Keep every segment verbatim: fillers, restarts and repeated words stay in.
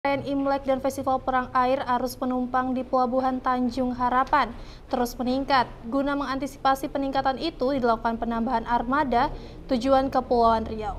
Perayaan Imlek dan Festival Perang Air, arus penumpang di Pelabuhan Tanjung Harapan terus meningkat. Guna mengantisipasi peningkatan itu, dilakukan penambahan armada tujuan Kepulauan Riau.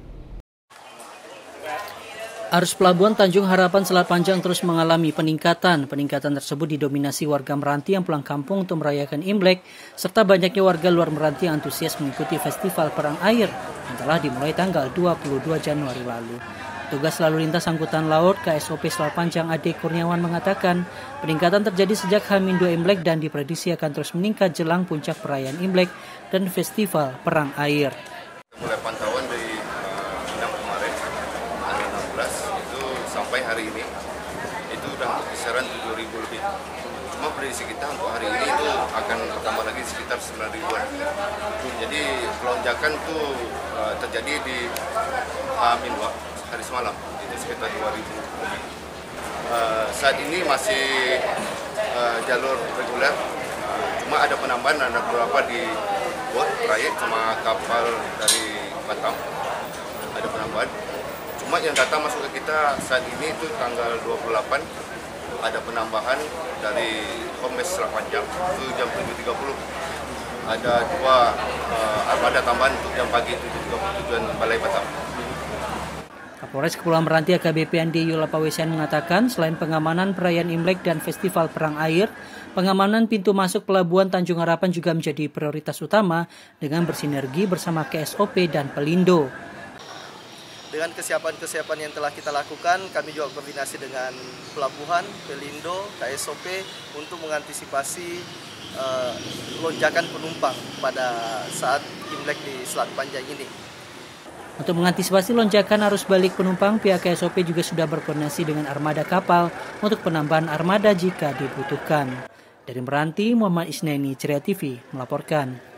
Arus Pelabuhan Tanjung Harapan Selat Panjang terus mengalami peningkatan. Peningkatan tersebut didominasi warga Meranti yang pulang kampung untuk merayakan Imlek, serta banyaknya warga luar Meranti yang antusias mengikuti Festival Perang Air yang telah dimulai tanggal dua puluh dua Januari lalu. Tugas Lalu Lintas Angkutan Laut K S O P Selat Panjang Ade Kurniawan mengatakan peningkatan terjadi sejak H dua Imlek dan diprediksi akan terus meningkat jelang puncak perayaan Imlek dan Festival Perang Air. Mulai pantauan dari uh, enam kemarin, tanggal enam belas itu sampai hari ini itu udah kisaran tujuh ribu lebih. Cuma prediksi kita untuk hari ini itu akan bertambah lagi sekitar sembilan ribuan. Jadi lonjakan itu uh, terjadi di H dua hari semalam, itu sekitar dua ribu lebih. Uh, saat ini masih uh, jalur reguler, uh, cuma ada penambahan, ada beberapa di bot, trayek, sama kapal dari Batam, ada penambahan. Cuma yang data masuk ke kita saat ini itu tanggal dua puluh delapan, ada penambahan dari Kombes Selat Panjang, itu jam tujuh tiga puluh. Ada dua uh, armada tambahan untuk jam pagi tujuh tiga puluh tujuan Balai Batam. Kapolres Kepulauan Meranti A K B P Andi Yulapa Wesian mengatakan selain pengamanan perayaan Imlek dan Festival Perang Air, pengamanan pintu masuk Pelabuhan Tanjung Harapan juga menjadi prioritas utama dengan bersinergi bersama K S O P dan Pelindo. Dengan kesiapan-kesiapan yang telah kita lakukan, kami juga koordinasi dengan Pelabuhan, Pelindo, K S O P untuk mengantisipasi uh, lonjakan penumpang pada saat Imlek di Selat Panjang ini. Untuk mengantisipasi lonjakan arus balik penumpang, pihak K S O P juga sudah berkoordinasi dengan armada kapal untuk penambahan armada jika dibutuhkan. Dari Meranti, Muhammad Isneni, Ceria T V melaporkan.